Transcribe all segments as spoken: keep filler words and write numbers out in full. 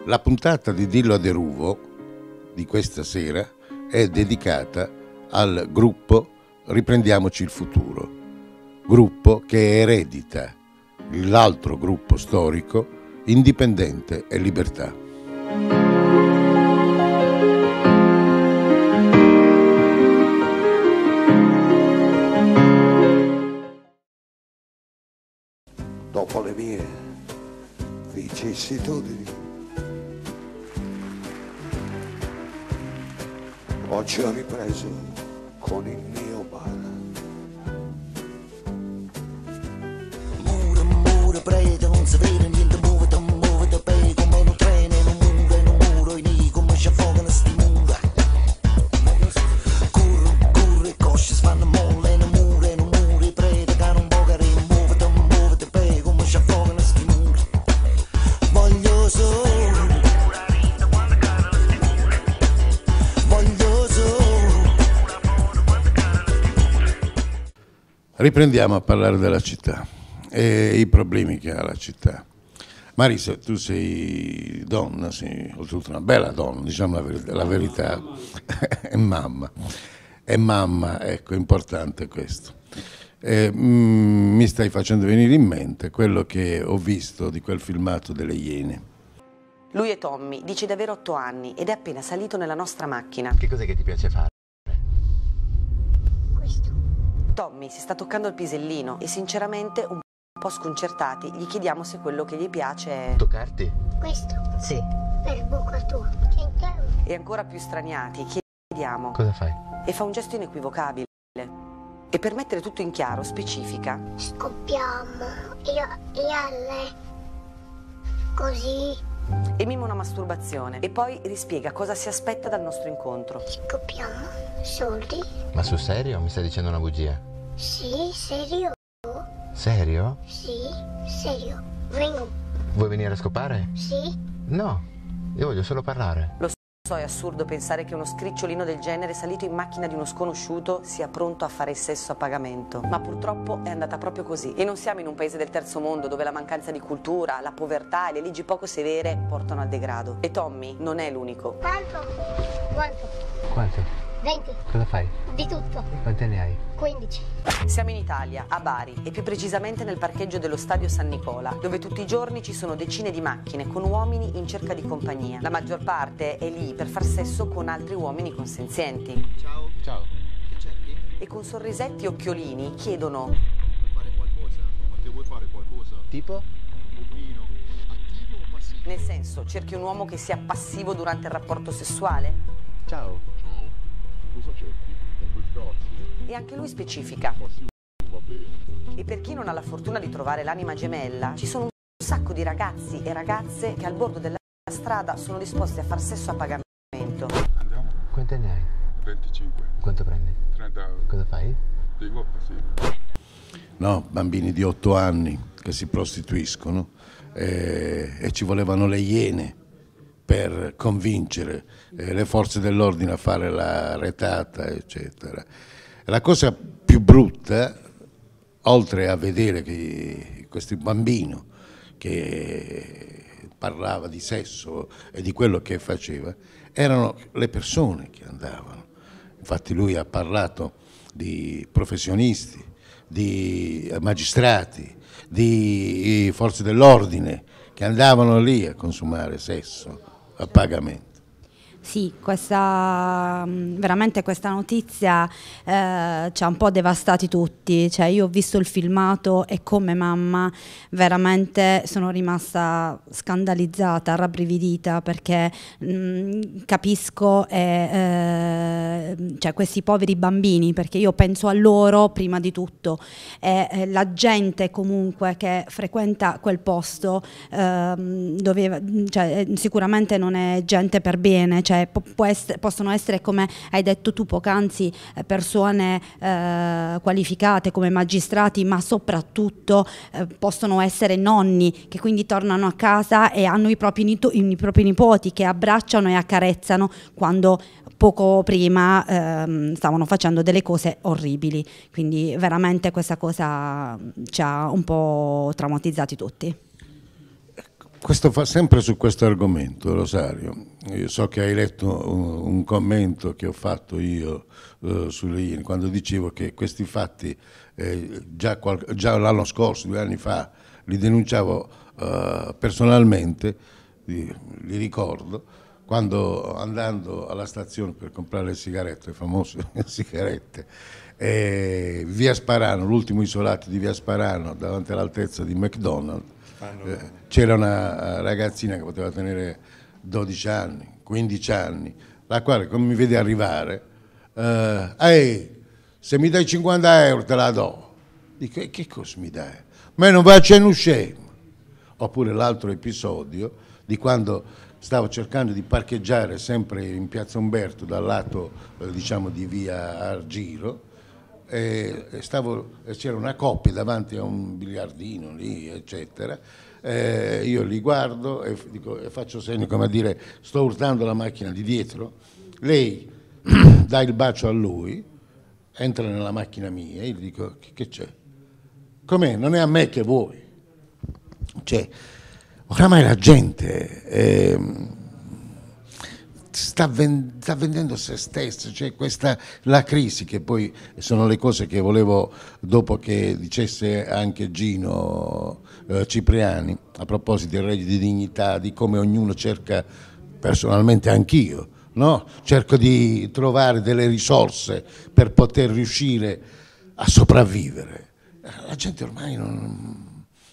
La puntata di Dillo a Deruvo di questa sera è dedicata al gruppo Riprendiamoci il futuro, gruppo che eredita l'altro gruppo storico Indipendente e Libertà. Dopo le mie vicissitudini, oggi ho ripreso con il mio bar. Mura, mura, prete, non si vede niente, muovete, muovete, pei, come un treno, non muove, non muro, i lì, come si affogano sti mura. Curro, curro, i cosci si fanno molle, non mure, non mure, i prete, che non bogare, muovete, muovete, pei, come si affogano sti mura. Voglio solo Riprendiamo a parlare della città e i problemi che ha la città. Marisa, tu sei donna, sei oltretutto una bella donna, diciamo la verità, la verità. È mamma, è mamma, ecco, è importante questo. Eh, mm, mi stai facendo venire in mente quello che ho visto di quel filmato delle Iene. Lui è Tommy, dice di avere otto anni ed è appena salito nella nostra macchina. Che cos'è che ti piace fare? Tommy si sta toccando il pisellino e sinceramente un po' sconcertati gli chiediamo se quello che gli piace è... Toccarti? Questo? Sì. Per bocca tua. Sentiamo. E ancora più straniati chiediamo... Cosa fai? E fa un gesto inequivocabile. E per mettere tutto in chiaro specifica... Scoppiamo. Io, io a lei. Così. E mima una masturbazione. E poi rispiega cosa si aspetta dal nostro incontro. Scoppiamo. Soldi. Ma sul serio? Mi stai dicendo una bugia? Sì, serio. Serio? Sì, serio. Vengo. Vuoi venire a scopare? Sì. No, io voglio solo parlare. Lo so, è assurdo pensare che uno scricciolino del genere salito in macchina di uno sconosciuto sia pronto a fare il sesso a pagamento. Ma purtroppo è andata proprio così. E non siamo in un paese del terzo mondo dove la mancanza di cultura, la povertà e le leggi poco severe portano al degrado. E Tommy non è l'unico. Quanto? Quanto? Quanto? venti. Cosa fai? Di tutto. Quante ne hai? quindici. Siamo in Italia, a Bari, e più precisamente nel parcheggio dello Stadio San Nicola, dove tutti i giorni ci sono decine di macchine con uomini in cerca di compagnia. La maggior parte è lì per far sesso con altri uomini consenzienti. Ciao. Ciao. Che cerchi? E con sorrisetti e occhiolini chiedono: Vuoi fare qualcosa? Ma te vuoi fare qualcosa? Tipo? Un pochino. Attivo o passivo? nel senso, cerchi un uomo che sia passivo durante il rapporto sessuale? Ciao. Ciao. Cosa cerchi? Quel cazzo. E anche lui specifica. Passivo va bene. E per chi non ha la fortuna di trovare l'anima gemella, ci sono un sacco di ragazzi e ragazze che al bordo della strada sono disposti a far sesso a pagamento. Andiamo? Quante ne hai? venticinque. Quanto prendi? trenta euro. Cosa fai? Dico passivo. No, bambini di otto anni che si prostituiscono eh, e ci volevano le Iene per convincere eh, le forze dell'ordine a fare la retata, eccetera. La cosa più brutta, oltre a vedere che questo bambino che parlava di sesso e di quello che faceva, erano le persone che andavano. Infatti lui ha parlato di professionisti, di magistrati, di forze dell'ordine che andavano lì a consumare sesso a pagamento. Sì, questa, veramente questa notizia eh, ci ha un po' devastati tutti, cioè io ho visto il filmato e come mamma veramente sono rimasta scandalizzata, rabbrividita, perché mh, capisco eh, eh, cioè questi poveri bambini, perché io penso a loro prima di tutto, e eh, la gente comunque che frequenta quel posto eh, doveva, cioè, sicuramente non è gente per bene, cioè può essere, possono essere, come hai detto tu poc'anzi, persone eh, qualificate come magistrati, ma soprattutto eh, possono essere nonni che quindi tornano a casa e hanno i propri, i propri nipoti che abbracciano e accarezzano quando poco prima ehm, stavano facendo delle cose orribili. Quindi veramente questa cosa ci ha un po' traumatizzati tutti. questo fa sempre su questo argomento, Rosario. Io so che hai letto un, un commento che ho fatto io uh, sulle Iene, quando dicevo che questi fatti eh, già, già l'anno scorso, due anni fa, li denunciavo uh, personalmente, li, li ricordo, quando andando alla stazione per comprare le sigarette, le famose sigarette, eh, via Sparano, l'ultimo isolato di via Sparano, davanti all'altezza di McDonald's, eh, c'era una ragazzina che poteva tenere dodici anni, quindici anni, la quale come mi vede arrivare, eh, ehi, se mi dai cinquanta euro te la do. Dico, che cosa mi dai? Ma non faccio un scemo. Oppure l'altro episodio di quando stavo cercando di parcheggiare sempre in piazza Umberto dal lato eh, diciamo di via Argiro, e, e stavo, e c'era una coppia davanti a un biliardino lì eccetera, eh, io li guardo e, dico, e faccio segno come a dire sto urtando la macchina di dietro, lei dà il bacio a lui, entra nella macchina mia e io gli dico che, che c'è? Com'è? Non è a me che vuoi? Cioè, oramai la gente eh, sta, ven- sta vendendo se stessa, cioè questa, la crisi, che poi sono le cose che volevo, dopo che dicesse anche Gino eh, Cipriani, a proposito del reddito di dignità, di come ognuno cerca, personalmente anch'io, no? Cerco di trovare delle risorse per poter riuscire a sopravvivere. La gente ormai non...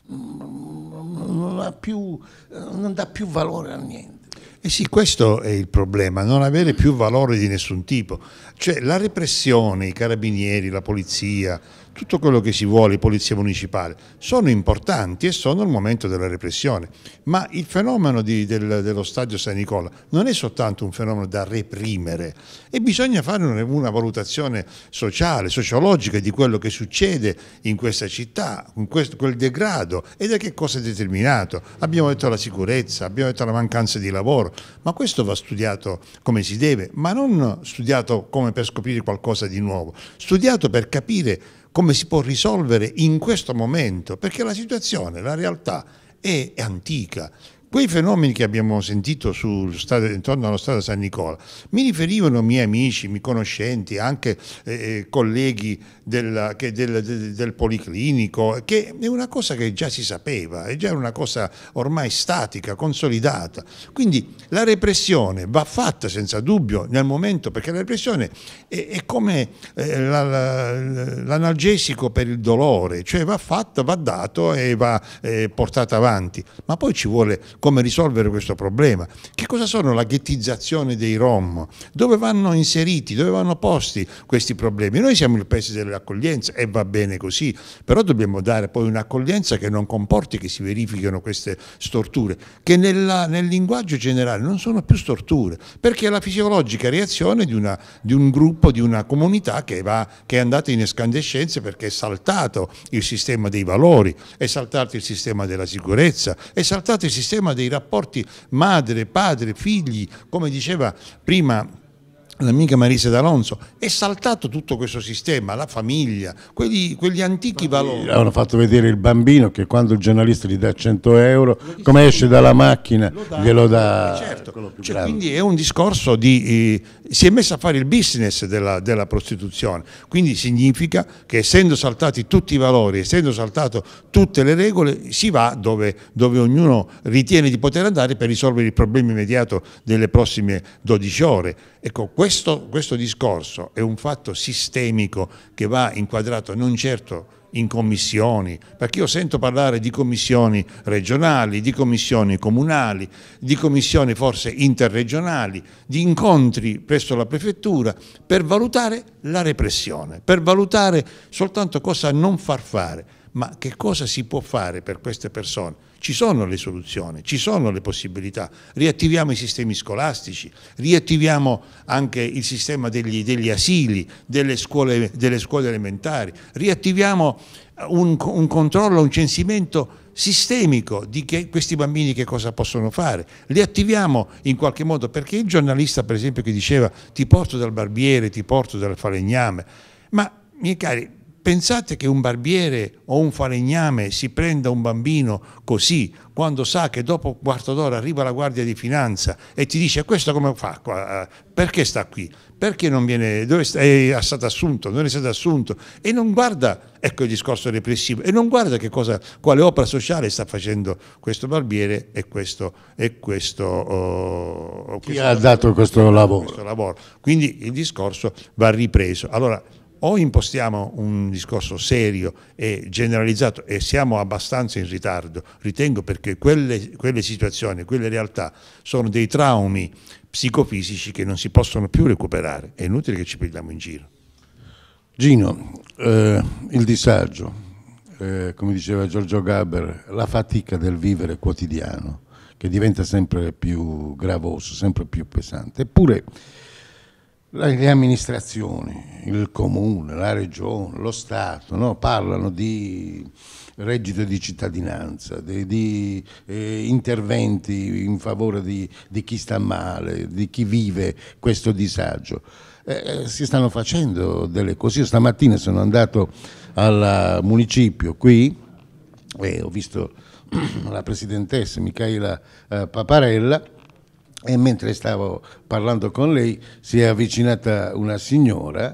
Non, ha più, non dà più valore a niente. Eh sì, questo è il problema, non avere più valore di nessun tipo. Cioè la repressione, i carabinieri, la polizia, tutto quello che si vuole, la polizia municipale, sono importanti e sono il momento della repressione. Ma il fenomeno di, del, dello stadio San Nicola non è soltanto un fenomeno da reprimere, e bisogna fare una, una valutazione sociale, sociologica di quello che succede in questa città, in questo, quel degrado, e da che cosa è determinato. Abbiamo detto la sicurezza, abbiamo detto la mancanza di lavoro, ma questo va studiato come si deve, ma non studiato come per scoprire qualcosa di nuovo, studiato per capire come si può risolvere in questo momento, perché la situazione, la realtà è antica. Quei fenomeni che abbiamo sentito sul stadio, intorno allo stadio San Nicola, mi riferivano miei amici, miei conoscenti, anche eh, colleghi del, che del, del, del Policlinico, che è una cosa che già si sapeva, è già una cosa ormai statica, consolidata. Quindi la repressione va fatta senza dubbio nel momento, perché la repressione è, è come eh, la, la, l'analgesico per il dolore, cioè va fatta, va dato e va eh, portata avanti, ma poi ci vuole come risolvere questo problema. Che cosa sono la ghettizzazione dei Rom? Dove vanno inseriti, dove vanno posti questi problemi? Noi siamo il paese dell'accoglienza e va bene così, però dobbiamo dare poi un'accoglienza che non comporti che si verifichino queste storture, che nella, nel linguaggio generale non sono più storture, perché è la fisiologica reazione di, una, di un gruppo, di una comunità che, va, che è andata in escandescenze perché è saltato il sistema dei valori, è saltato il sistema della sicurezza, è saltato il sistema dei rapporti madre, padre, figli, come diceva prima l'amica Marisa D'Alonso, è saltato tutto questo sistema, la famiglia, quelli, quegli antichi valori. Hanno fatto vedere il bambino che quando il giornalista gli dà cento euro, come esce dalla macchina, dà, glielo dà. Certo, cioè, quindi è un discorso di... Eh, si è messo a fare il business della, della prostituzione, quindi significa che essendo saltati tutti i valori, essendo saltato tutte le regole, si va dove, dove ognuno ritiene di poter andare per risolvere il problema immediato delle prossime dodici ore. Ecco, questo, questo discorso è un fatto sistemico che va inquadrato non certo in commissioni, perché io sento parlare di commissioni regionali, di commissioni comunali, di commissioni forse interregionali, di incontri presso la prefettura per valutare la repressione, per valutare soltanto cosa non far fare, ma che cosa si può fare per queste persone. Ci sono le soluzioni, ci sono le possibilità, riattiviamo i sistemi scolastici, riattiviamo anche il sistema degli, degli asili, delle scuole, delle scuole elementari, riattiviamo un, un controllo, un censimento sistemico di che questi bambini che cosa possono fare, li attiviamo in qualche modo, perché il giornalista per esempio che diceva ti porto dal barbiere, ti porto dal falegname, ma miei cari, pensate che un barbiere o un falegname si prenda un bambino così, quando sa che dopo un quarto d'ora arriva la Guardia di Finanza e ti dice questo come fa qua? Perché sta qui? Perché non viene, dove sta, è stato assunto, non è stato assunto? E non guarda, ecco il discorso repressivo, e non guarda che cosa, quale opera sociale sta facendo questo barbiere e questo, e questo, oh, Chi questo ha dato questo lavoro? questo lavoro. Quindi il discorso va ripreso. Allora, o impostiamo un discorso serio e generalizzato, e siamo abbastanza in ritardo, ritengo, perché quelle, quelle situazioni, quelle realtà sono dei traumi psicofisici che non si possono più recuperare, è inutile che ci prendiamo in giro. Gino, eh, il disagio, eh, come diceva Giorgio Gaber, la fatica del vivere quotidiano, che diventa sempre più gravoso, sempre più pesante. Eppure le amministrazioni, il comune, la regione, lo Stato, no, parlano di reddito di cittadinanza, di, di eh, interventi in favore di, di chi sta male, di chi vive questo disagio. Eh, si stanno facendo delle cose. Io stamattina sono andato al municipio qui e ho visto la presidentessa Micaela eh, Paparella, e mentre stavo parlando con lei si è avvicinata una signora,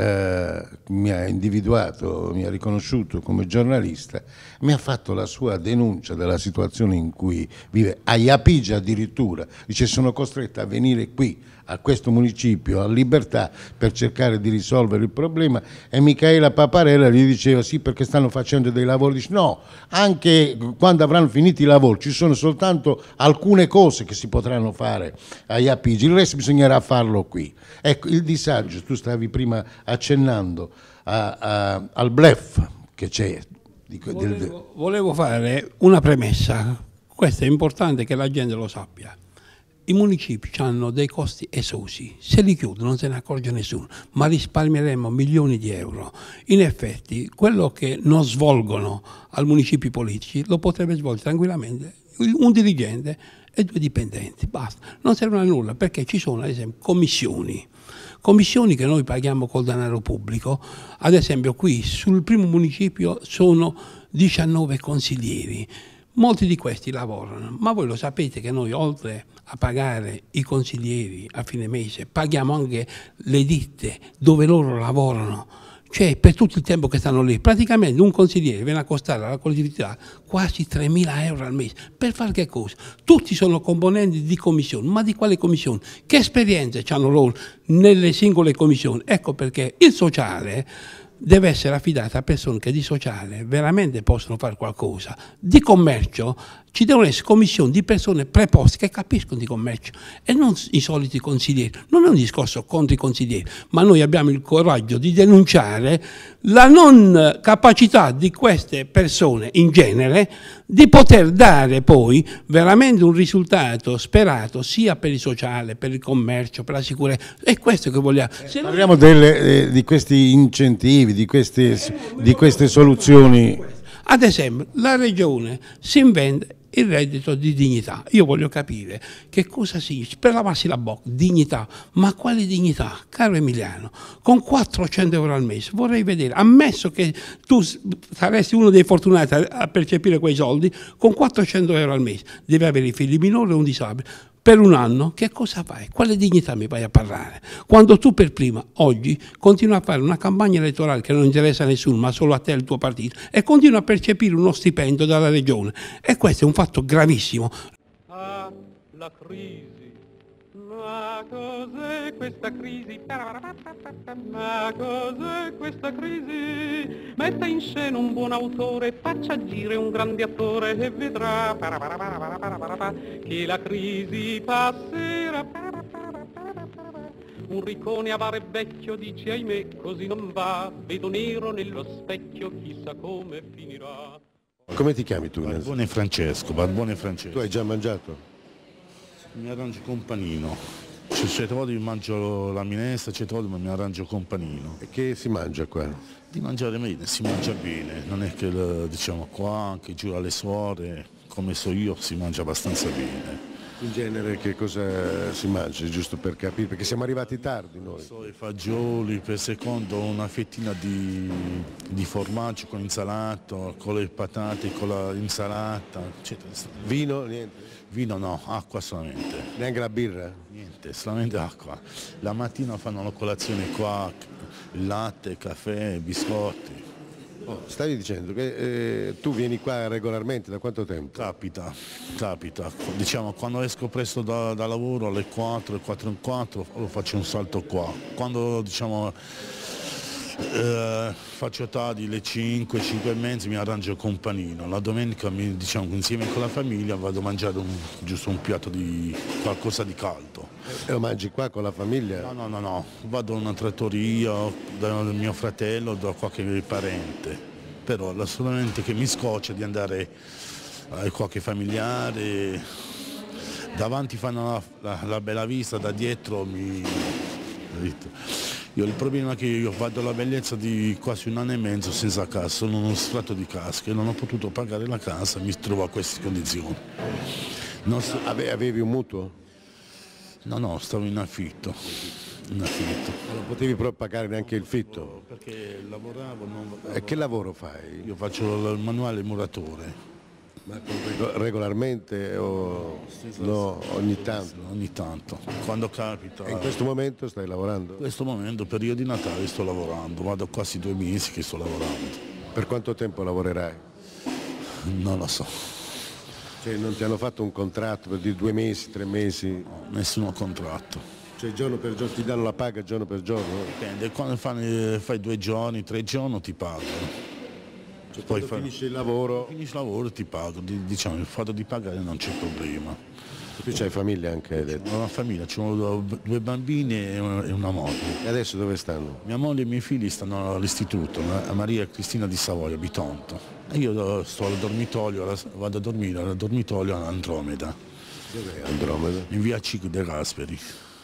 eh, mi ha individuato, mi ha riconosciuto come giornalista, mi ha fatto la sua denuncia della situazione in cui vive, a Iapigia addirittura, dice sono costretta a venire qui a questo municipio, a Libertà, per cercare di risolvere il problema, e Micaela Paparella gli diceva sì perché stanno facendo dei lavori, dice no, anche quando avranno finito i lavori ci sono soltanto alcune cose che si potranno fare a Iapigia, il resto bisognerà farlo qui. Ecco, il disagio, tu stavi prima accennando a, a, al bluff che c'è. Volevo, volevo fare una premessa, questo è importante che la gente lo sappia. I municipi hanno dei costi esosi, se li chiudono non se ne accorge nessuno, ma risparmieremo milioni di euro. In effetti quello che non svolgono al municipi politici lo potrebbe svolgere tranquillamente un dirigente e due dipendenti, basta, non servono a nulla, perché ci sono ad esempio commissioni, commissioni che noi paghiamo col denaro pubblico. Ad esempio qui sul primo municipio sono diciannove consiglieri. Molti di questi lavorano, ma voi lo sapete che noi oltre a pagare i consiglieri a fine mese paghiamo anche le ditte dove loro lavorano, cioè per tutto il tempo che stanno lì. Praticamente un consigliere viene a costare alla collettività quasi tremila euro al mese. Per fare che cosa? Tutti sono componenti di commissioni, ma di quale commissioni? Che esperienze hanno loro nelle singole commissioni? Ecco perché il sociale deve essere affidata a persone che di sociale veramente possono fare qualcosa. Di commercio ci devono essere commissioni di persone preposte che capiscono di commercio e non i soliti consiglieri. Non è un discorso contro i consiglieri, ma noi abbiamo il coraggio di denunciare la non capacità di queste persone in genere di poter dare poi veramente un risultato sperato sia per il sociale, per il commercio, per la sicurezza. È questo che vogliamo. Se parliamo delle, eh, di questi incentivi, di queste, di queste soluzioni. Ad esempio, la regione si inventa il reddito di dignità. Io voglio capire che cosa significa, per lavarsi la bocca, dignità, ma quale dignità? Caro Emiliano, con quattrocento euro al mese vorrei vedere, ammesso che tu saresti uno dei fortunati a percepire quei soldi, con quattrocento euro al mese devi avere i figli minori e un disabile. Per un anno che cosa fai? Quale dignità mi vai a parlare? Quando tu per prima, oggi, continui a fare una campagna elettorale che non interessa a nessuno, ma solo a te e al tuo partito, e continui a percepire uno stipendio dalla regione. E questo è un fatto gravissimo. Ah, la crisi. Ma cos'è questa crisi? Ma cos'è questa crisi? Metta in scena un buon autore, faccia agire un grande attore e vedrà che la crisi passerà. Un riccone avaro e vecchio dice ahimè così non va, vedo nero nello specchio, chissà come finirà. Come ti chiami tu? Barbone Francesco, Barbone Francesco. Tu hai già mangiato? Mi arrangio con panino. Certe volte mi mangio la minestra, certe volte mi arrangio con panino. E che si mangia qua? Di mangiare bene, si mangia bene, non è che diciamo qua, anche giù alle suore, come so io, si mangia abbastanza bene. In genere che cosa si mangia, giusto per capire? Perché siamo arrivati tardi noi. So, i fagioli, per secondo una fettina di, di formaggio con insalato, con le patate, con l'insalata, eccetera. Vino? Niente? Vino no, acqua solamente. Neanche la birra? Niente, solamente acqua. La mattina fanno la colazione qua, latte, caffè, biscotti. Oh, stavi dicendo che eh, tu vieni qua regolarmente, da quanto tempo? Capita, capita. Diciamo quando esco presto da, da lavoro alle quattro, alle quattro e un quarto, lo faccio un salto qua. Quando diciamo eh, faccio tardi, le cinque, cinque e mezza mi arrangio con un panino. La domenica mi, diciamo, insieme con la famiglia vado a mangiare un, giusto un piatto di qualcosa di caldo. E lo mangi qua con la famiglia? No, no, no, no. Vado a una trattoria da mio fratello, da qualche parente. Però assolutamente che mi scoccia di andare a qualche familiare. Davanti fanno la, la, la bella vista, da dietro mi... Io il problema è che io vado alla bellezza di quasi un anno e mezzo senza casa, sono uno strato di casca e non ho potuto pagare la casa, mi trovo a queste condizioni. Non so... Ave, avevi un mutuo? No, no, stavo in affitto. In affitto. Non potevi proprio pagare neanche il fitto? No, perché lavoravo... Non... E che lavoro fai? Io faccio il manuale muratore. Ma regolarmente o no, ogni tanto? Ogni tanto, quando capita. E in questo momento stai lavorando? In questo momento, periodo di Natale, sto lavorando, vado quasi due mesi che sto lavorando. Per quanto tempo lavorerai? Non lo so. Cioè non ti hanno fatto un contratto per dire due mesi, tre mesi? No, nessuno contratto. Cioè giorno per giorno ti danno la paga giorno per giorno? Dipende, quando fai, fai due giorni, tre giorni ti pagano. Cioè, poi fai, finisce il lavoro? Finisce il lavoro ti pago, diciamo il fatto di pagare non c'è problema. Tu c'hai famiglia anche, hai detto? Ho una famiglia, ho due bambini e una moglie. E adesso dove stanno? Mia moglie e i miei figli stanno all'istituto, a Maria Cristina di Savoia, Bitonto. E io sto al dormitorio, vado a dormire al dormitorio all'Andromeda. Dov'è Andromeda? In via Cico De Gasperi.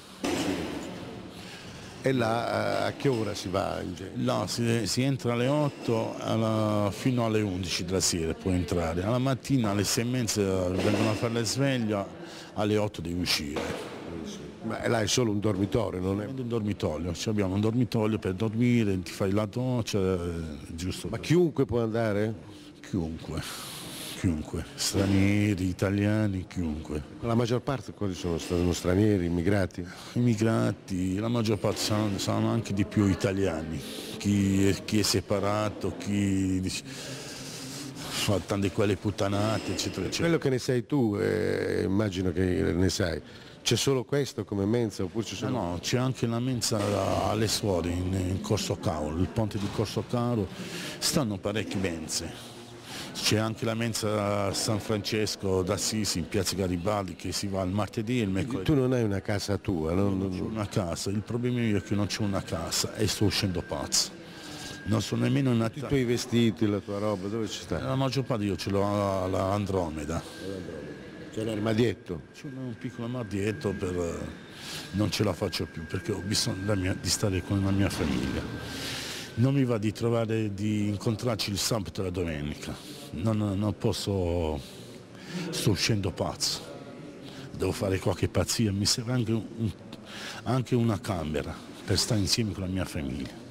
E là a che ora si va in genere? Là si, si entra alle otto alla, fino alle undici della sera può entrare. Alla mattina alle sei e mezza vengono a fare la sveglia, alle otto devi uscire. Ma là è solo un dormitorio, non è? Un dormitorio, cioè abbiamo un dormitorio per dormire, ti fai la doccia, giusto. Ma chiunque può andare? Chiunque, chiunque, stranieri, italiani, chiunque. La maggior parte quali sono? Sono stranieri, immigrati? Immigrati, la maggior parte sono, sono anche di più italiani, chi è, chi è separato, chi fa tante quelle puttanate, eccetera, eccetera. Quello che ne sai tu, eh, immagino che ne sai. C'è solo questo come mensa oppure c'è solo... No, no, c'è anche la mensa alle suore in, in Corso Caro, il ponte di Corso Caro, stanno parecchie mense. C'è anche la mensa a San Francesco d'Assisi in piazza Garibaldi che si va il martedì e il mercoledì. Tu non hai una casa tua? Non, non ho una casa, il problema mio è che non c'ho una casa e sto uscendo pazzo. Non sono nemmeno una... I tuoi vestiti, la tua roba, dove ci sta? La maggior parte io ce l'ho alla Andromeda. C'è un armadietto? C'è un piccolo armadietto, per... non ce la faccio più perché ho bisogno mia, di stare con la mia famiglia. Non mi va di trovare, di incontrarci il sabato e la domenica. Non, non posso, sto uscendo pazzo. Devo fare qualche pazzia, mi serve anche, un, anche una camera per stare insieme con la mia famiglia.